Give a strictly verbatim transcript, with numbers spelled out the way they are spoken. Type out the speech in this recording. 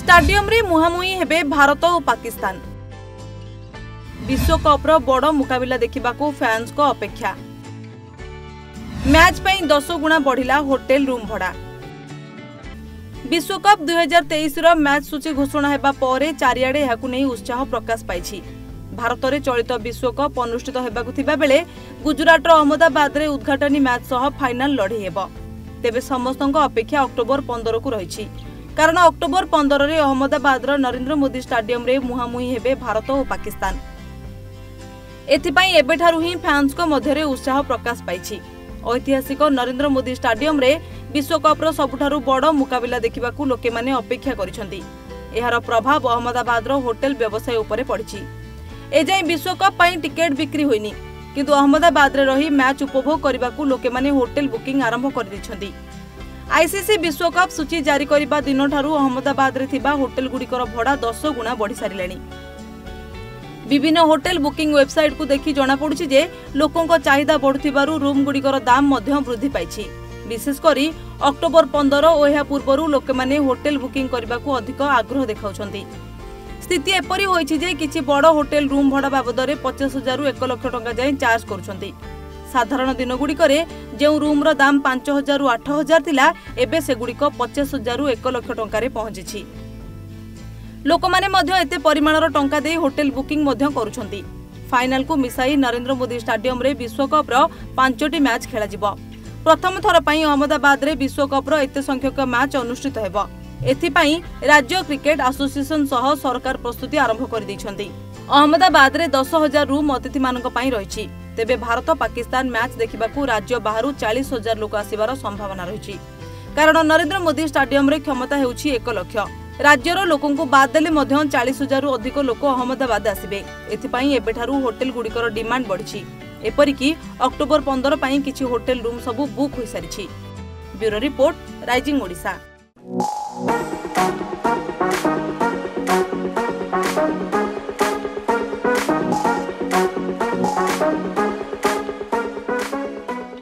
Stadium रे मुहांमुही हेबे भारत और पाकिस्तान। विश्वकप्र बड़ मुकाबिला देखा फैंस को अपेक्षा। मैच पई दस गुणा बढ़िला होटेल रूम भड़ा। विश्वकप दुई हजार तेईस मैच सूची घोषणा हेबा परे चारिआडे एहाकु नै उत्साह प्रकाश पाइछि। भारत में चलित विश्वकप अनुष्ठित हेबाकु थिबा बेले गुजरात अहमदाबाद रे उद्घाटनी मैच सह फाइनाल लड़े हेबो। तेबे समस्तक अपेक्षा अक्टोबर पंद्रह को रही, कारण अक्टोबर पंद्रह रे अहमदाबाद नरेंद्र मोदी स्टाडियम रे मुहांमुही हेबे भारत और पाकिस्तान। एथिपाई एबेठारु ही फैंस को मध्यरे उत्साह प्रकाश पाइछि। ऐतिहासिक नरेंद्र मोदी स्टाडियम रे विश्वकप्र सबुठारु बड़ मुकाबिला देखिबाकू लोके माने अपेक्षा करिसेंती। एहार प्रभाव अहमदाबाद रो होटेल व्यवसाय उपरे पड़िछि। एजाई विश्वकप पई टिकेट बिक्री होइनी, किंतु अहमदाबाद रे रही मैच उपभोग करबाकू लोके माने होटेल बुकिंग आरंभ कर दिछंती। आईसीसी विश्वकप सूची जारी करबा दिन ठारू अहमदाबाद रे थिबा होटेल गुड़िकर भड़ा दस गुणा बढ़ी सारिलेनी। विभिन्न होटेल बुकिंग वेबसाइट को देखि जणा पड़ुछि जे लोकों को चाहिदा बढ़ुथिबारु रूम गुड़िकर दाम मध्य वृद्धि पाइछि। विशेष करी अक्टोबर पंद्रह और एहा पूर्वरु लोके माने होटेल बुकिंग करबाकू अधिक आग्रह देखाउछंती। स्थिति एपरि होइछि जे किछि बड़ होटेल रूम भड़ा बाबदरे पचास हजार रु एक लाख टंका जाय चार्ज करूछंती। साधारण दिन गुड़िकरे जेउ रूम रो दाम पांच हजार रु आठ हजार थिला, एबे से गुड़िक पचास हजार रु एक लाख टंका पहुंची। लोक माने मध्य एते परिमाणर टंका दे होटेल बुकिंग मध्य करूछंती। फाइनल को मिसाई नरेंद्र मोदी स्टाडियम रे विश्वकप रो पांचटी मैच खेला जिवो। प्रथम थर पई अहमदाबाद रे विश्वकप रो एते संख्यक मैच अनुष्ठित हेबो। एथिपाई राज्य क्रिकेट एसोसिएशन सह सरकार प्रस्तुति आरंभ कर दैछंती। अहमदाबाद रे दस हजार रूम अतिथि मानक पई रहिछि। तेबे भारत पाकिस्तान मैच देखिबाकू राज्य बाहरु चालीस हजार लोक आसिबार संभावना रहिछि, कारण नरेंद्र मोदी स्टाडियम रे क्षमता हेउछि एक लाख। राज्यर लोकों को बाद देले मध्य चालीस हजार रु अधिक लोक अहमदाबाद आसिबे। एथिपाई एबेठारु होटेल गुड़िकर डिमांड बढ़िछि। एपरिकी अक्टोबर पंद्रह पई किछि होटेल रूम सबु बुक होई सारिछि। Bureau report, rising Odisha.